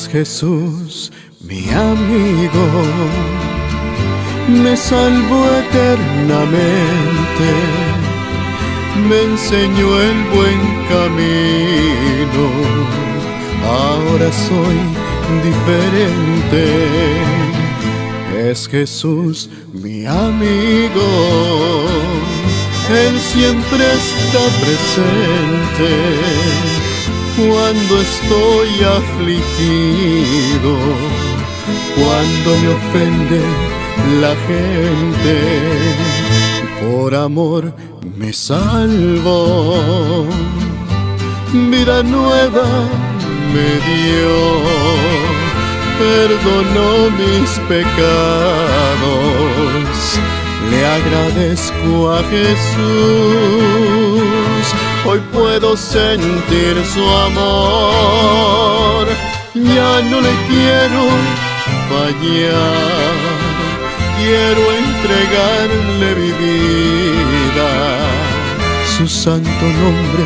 Jesús, mi amigo, me salvó eternamente, me enseñó el buen camino, ahora soy diferente. Es Jesús, mi amigo, Él siempre está presente cuando estoy afligido, cuando me ofende la gente. Por amor me salvó, vida nueva me dio, perdonó mis pecados, le agradezco a Jesús. Hoy puedo sentir su amor, ya no le quiero fallar, quiero entregarle mi vida, su santo nombre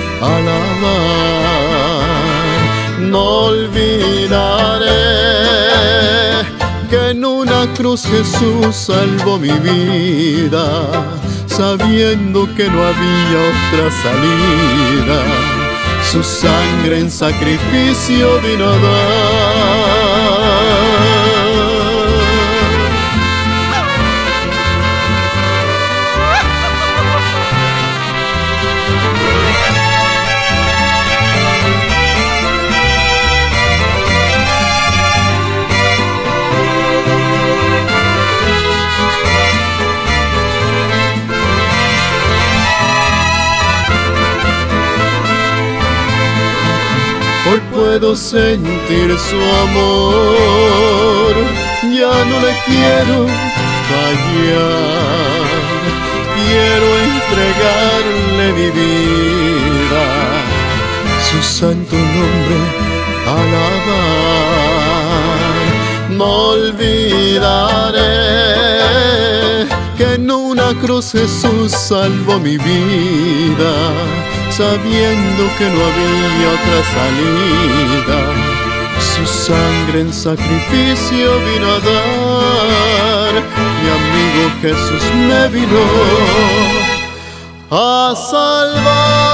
alabar. No olvidaré que en una cruz Jesús salvó mi vida, sabiendo que no había otra salida, su sangre en sacrificio vino a dar. Hoy puedo sentir su amor, ya no le quiero fallar, quiero entregarle mi vida, su santo nombre alabar. No olvidaré que en una cruz Jesús salvó mi vida, sabiendo que no había otra salida, su sangre en sacrificio vino a dar. Mi amigo Jesús me vino a salvar.